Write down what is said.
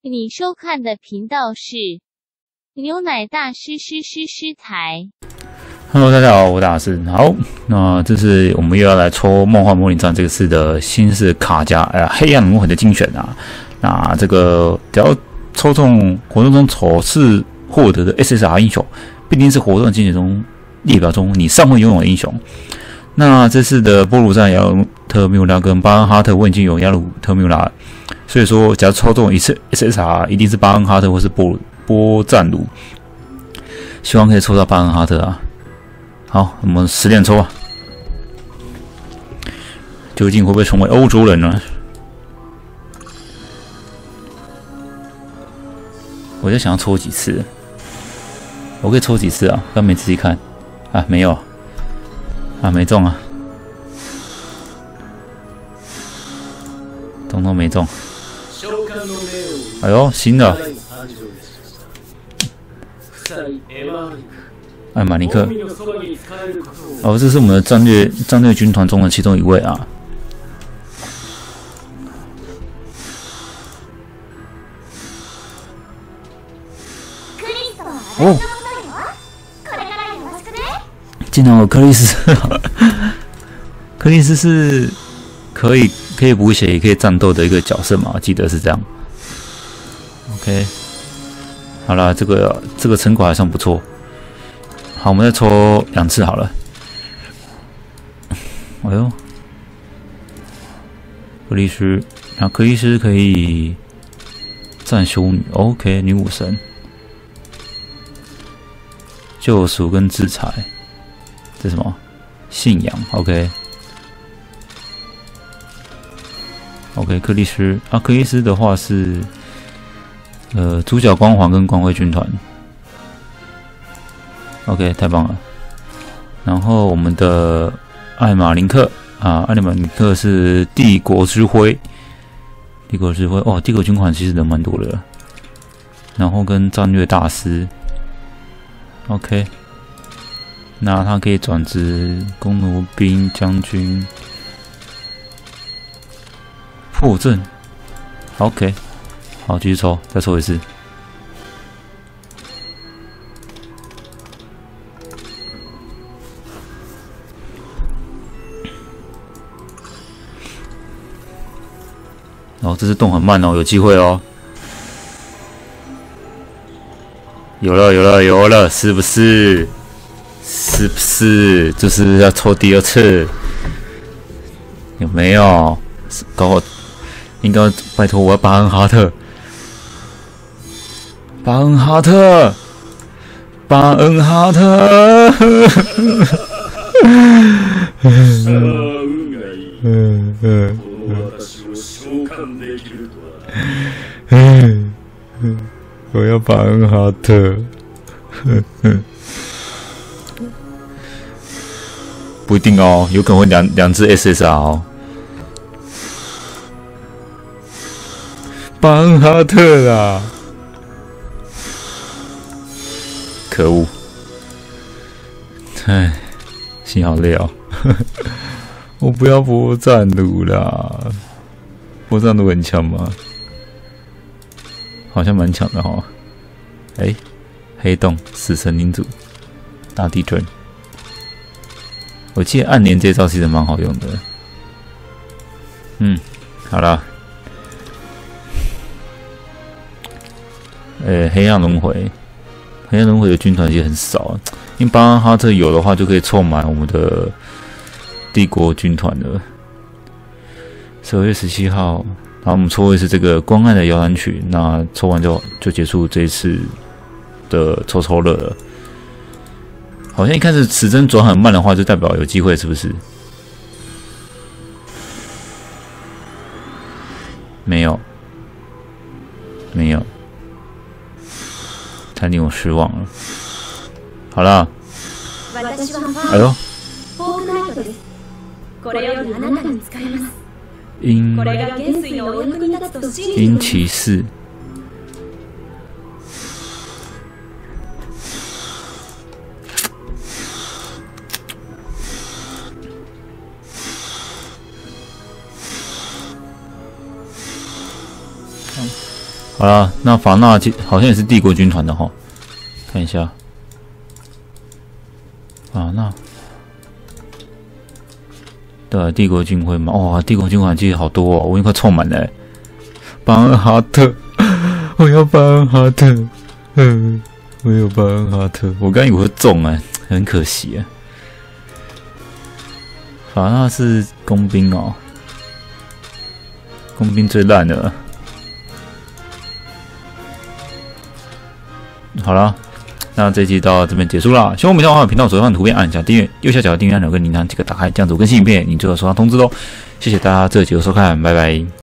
你收看的频道是牛奶大师台。 Hello， 大家好，我是大师。好，那这是我们又要来抽梦幻模拟战这个次的新式卡夹黑暗轮回的精选啊。那这个只要抽中活动中首次获得的 SSR 英雄，必定是活动精选中列表中你尚未拥有的英雄。那这次的波鲁赞雅鲁特缪拉跟巴恩哈特我已经有雅鲁特缪拉，所以说假如抽中一次 SSR， 一定是巴恩哈特或是波赞鲁。希望可以抽到巴恩哈特啊。好，我们10连抽啊！究竟会不会成为欧洲人呢？我在想要抽几次？我可以抽几次啊？刚没仔细看啊，没有啊，没中啊，通通没中。哎呦，新的！艾马尼克，哦，这是我们的战略军团中的其中一位啊。哦，竟然有克里斯，克里斯是可以补血也可以战斗的一个角色嘛？我记得是这样。OK， 好啦，这个成果还算不错。好，我们再抽2次好了。哎呦，克里斯，那克里斯可以战修女 ，OK， 女武神，救赎跟制裁，这是什么？信仰 ，OK， 克里斯啊，克里斯的话是主角光环跟光辉军团。OK， 太棒了。然后我们的艾马林克啊，艾马林克是帝国之辉，哦，帝国军团其实人蛮多的。然后跟战略大师 ，OK， 那他可以转职弓弩兵将军，破阵 ，OK， 好，继续抽，再抽一次。哦，这次动很慢哦，有机会哦。有了，是不是？就是要抽第2次，有没有？应该拜托我要巴恩哈特，我要巴恩哈特，不一定哦，有可能会两只 SSR 哦。巴恩哈特啦，可恶！唉，心好累哦。我不要波赞鲁啦，波赞鲁很强吗？好像蛮强的哈。黑洞、死神领主、大地震。我记得暗年这招其实蛮好用的。好啦。黑暗轮回的军团其实很少，因为巴恩哈特有的话就可以凑满我们的帝国军团了。12月17号，然后我们抽一次这个光暗的摇篮曲，那抽完就结束这一次的抽乐了。好像一开始时针转很慢的话，就代表有机会，是不是？没有，太令我失望了。好啦，哎呦，鹰骑士。 好了，那法纳好像也是帝国军团的哈，看一下。法纳，对，帝国军徽嘛，哇，帝国军团其实好多哦，我已经快凑满了。巴恩哈特，我要巴恩哈特，我有巴恩哈特，我刚以为会中很可惜啊。法纳是工兵哦，工兵最烂的。好了，那这期到这边结束了。希望我们的频道左上图片按一下订阅，右下角的订阅按钮跟铃铛记得打开，这样子我更新影片你就有收到通知喽。谢谢大家这集的收看，拜拜。